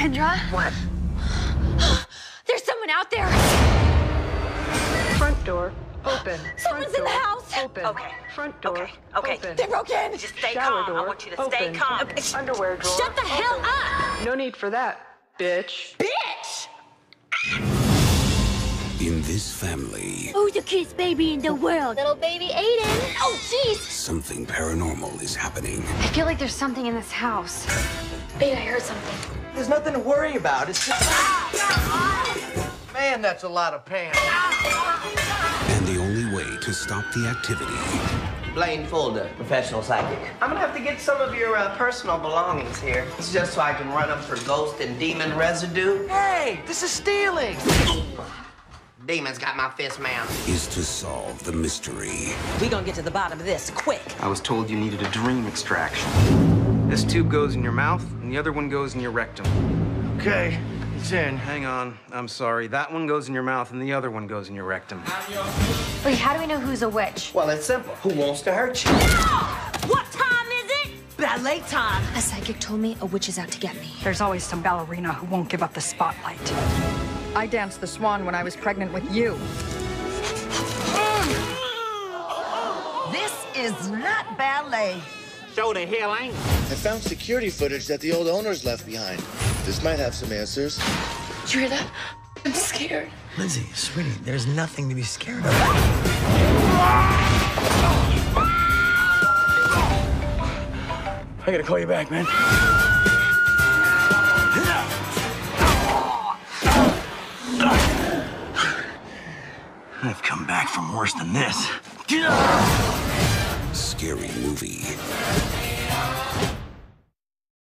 Kendra? What? There's someone out there! Front door open. Someone's in the house! Open. Okay. Front door Okay. open. They broke in! Just stay Shower calm. door I want you to stay open. calm. Underwear drawer. Shut the hell up! No need for that, bitch. Bitch! In this family, Who's the cutest baby in the world? Little baby Aiden. Oh, jeez! something paranormal is happening. I feel like there's something in this house. Wait, I heard something. There's nothing to worry about. It's just... Man, that's a lot of pain. And the only way to stop the activity Blaine Folder, professional psychic. I'm gonna have to get some of your personal belongings here. It's just so I can run them for ghost and demon residue. Hey, this is stealing. Demon's got my fist, ma'am. is to solve the mystery. We gonna get to the bottom of this quick. I was told you needed a dream extraction. This tube goes in your mouth, and the other one goes in your rectum. Okay, it's in. Hang on, I'm sorry. That one goes in your mouth, and the other one goes in your rectum. Wait, how do we know who's a witch? Well, it's simple. Who wants to hurt you? What time is it? Ballet time. A psychic told me a witch is out to get me. There's always some ballerina who won't give up the spotlight. I danced the swan when I was pregnant with you. This is not ballet. Show the healing. I found security footage that the old owners left behind. This might have some answers. Trina, I'm scared. Lindsay, sweetie, there's nothing to be scared of. I gotta call you back, man. I've come back from worse than this. Scary movie.